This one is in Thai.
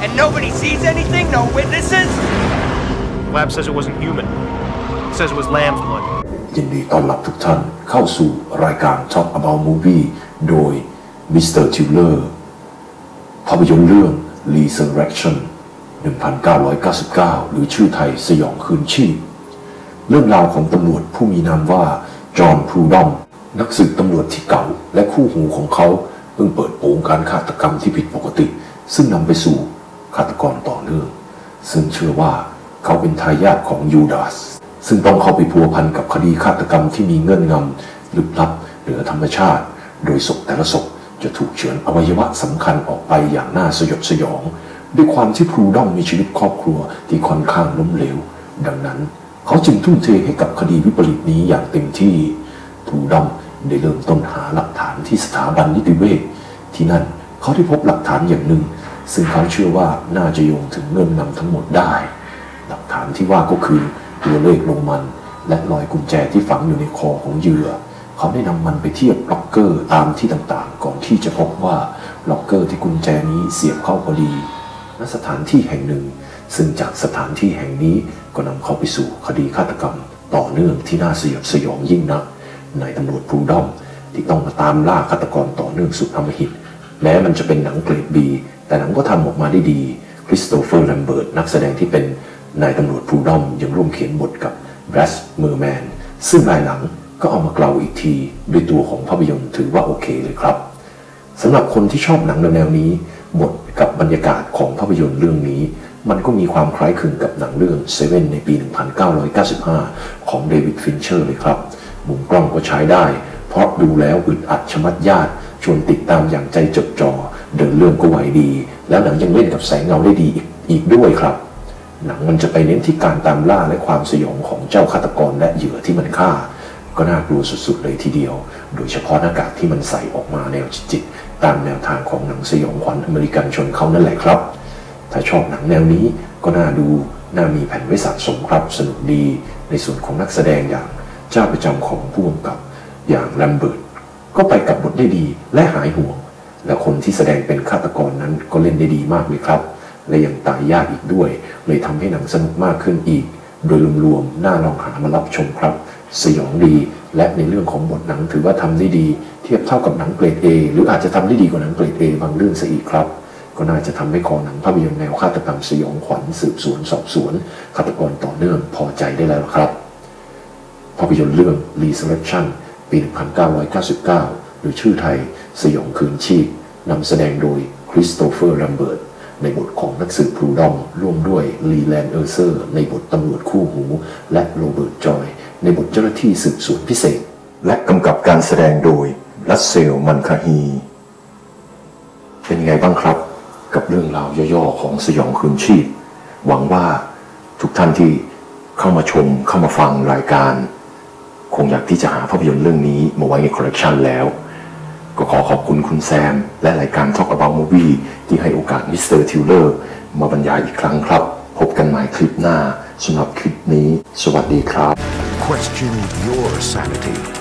And nobody sees anything? No witnesses? Lab says it wasn't human. It says it was lamb's blood. ยินดีต้อนรับทุกท่านเข้าสู่รายการ Talk About Movie โดยมิสเตอร์ทิวเลอร์ภาพยนตร์เรื่อง RESURRECTION 1999 หรือชื่อไทยสยองคืนชีพเรื่องราวของตำรวจผู้มีนามว่าจอห์นพรูดอมนักสืบตำรวจที่เก่าและคู่หูของเขาเพิ่งเปิดโปงการฆาตกรรมที่ผิดปกติซึ่งนำไปสู่ฆาตกรต่อเนื่องซึ่งเชื่อว่าเขาเป็นทายาทของยูดาสซึ่งต้องเข้าไปพัวพันกับคดีฆาตกรรมที่มีเงื่อนงำลึกลับเหนือธรรมชาติโดยศพแต่ละศพจะถูกเฉือนอวัยวะสำคัญออกไปอย่างน่าสยดสยองด้วยความที่พรูดอมมีชีวิตครอบครัวที่ค่อนข้างล้มเหลวดังนั้นเขาจึงทุ่มเทให้กับคดีวิปริตนี้อย่างเต็มที่พรูดอมได้เริ่มต้นหาหลักฐานที่สถาบันนิติเวชที่นั่นเขาได้พบหลักฐานอย่างหนึ่งซึ่งเขาเชื่อว่าน่าจะโยงถึงเงื่อนงำทั้งหมดได้หลักฐานที่ว่าก็คือตัวเลขโรมันและรอยกุญแจที่ฝังอยู่ในคอของเหยื่อเขาได้นำมันไปเทียบล็อกเกอร์ตามที่ต่างๆก่อนที่จะพบว่าล็อกเกอร์ที่กุญแจนี้เสียบเข้าพอดีณสถานที่แห่งหนึ่งซึ่งจากสถานที่แห่งนี้ก็นำเขาไปสู่คดีฆาตกรรมต่อเนื่องที่น่าสยดสยองยิ่งนักนายตำรวจพรูดอมที่ต้องมาตามล่าฆาตกรต่อเนื่องสุดอำมหิตแม้มันจะเป็นหนังเกรดบีแต่หนังก็ทำออกมาได้ดีคริสโตเฟอร์แลมเบิร์ตนักแสดงที่เป็นนายตำรวจพรูดอมยังร่วมเขียนบทกับแบรดเมอร์แมนซึ่งรายหลังก็เอามาเกลาอีกทีด้วยตัวของภาพยนตร์ถือว่าโอเคเลยครับสำหรับคนที่ชอบหนังแนวนี้บทกับบรรยากาศของภาพยนตร์เรื่องนี้มันก็มีความคล้ายคลึงกับหนังเรื่องเซเว่นในปี 1995 ของเดวิดฟินเชอร์เลยครับมุมกล้องก็ใช้ได้เพราะดูแล้วอึดอัดชะมัดญาติชวนติดตามอย่างใจจดจ่อเดินเรื่องก็ไหวดีแล้วหนังยังเล่นกับแสงเงาได้ดีอีกด้วยครับหนังมันจะไปเน้นที่การตามล่าและความสยองของเจ้าฆาตกรและเหยื่อที่มันฆ่าก็น่ากลัวสุดๆเลยทีเดียวโดยเฉพาะหน้ากากที่มันใส่ออกมาแนวจิตๆตามแนวทางของหนังสยองขวัญอเมริกันชนเขานั่นแหละครับถ้าชอบหนังแนวนี้ก็น่าดูน่ามีแผ่นไว้สะสมครับสนุกดีในส่วนของนักแสดงอย่างเจ้าประจำของผู้กำกับอย่างแลมเบิร์ตก็ไปกับบทได้ดีและหายห่วงและคนที่แสดงเป็นฆาตกรนั้นก็เล่นได้ดีมากเลยครับและยังตายยากอีกด้วยเลยทำให้หนังสนุกมากขึ้นอีกโดยรวมๆน่าลองหามารับชมครับสยองดีและในเรื่องของบทหนังถือว่าทำได้ดีเทียบเท่ากับหนังเกรด A หรืออาจจะทำได้ดีกว่าหนังเกรด A บางเรื่องซะอีกครับก็น่าจะทำให้คอหนังภาพยนตร์แนวฆาตกรรมสยองขวัญสืบสวนสอบสวนฆาตกรต่อเนื่องพอใจได้แล้วครับภาพยนตร์เรื่อง RESURRECTION ปี 1999 หรือชื่อไทยสยองคืนชีพนำแสดงโดยคริสโตเฟอร์แลมเบิร์ตในบทของนักสืบพรูดอมร่วมด้วยลีแลนด์เออร์เซอร์ในบทตำรวจคู่หูและโรเบิร์ตจอยในบทเจ้าหน้าที่สืบสวนพิเศษและกำกับการแสดงโดยรัสเซลมันคาฮีเป็นไงบ้างครับกับเรื่องราวย่อๆของสยองคืนชีพหวังว่าทุกท่านที่เข้ามาชมเข้ามาฟังรายการคงอยากที่จะหาภาพยนตร์เรื่องนี้มาไว้ในคอลเลกชันแล้วก็ขอขอบคุณคุณแซมและรายการ Talk About Movie ที่ให้โอกาสมิสเตอร์ทิวเลอร์มาบรรยายอีกครั้งครับพบกันใหม่คลิปหน้าสำหรับคลิปนี้สวัสดีครับ Question your sanity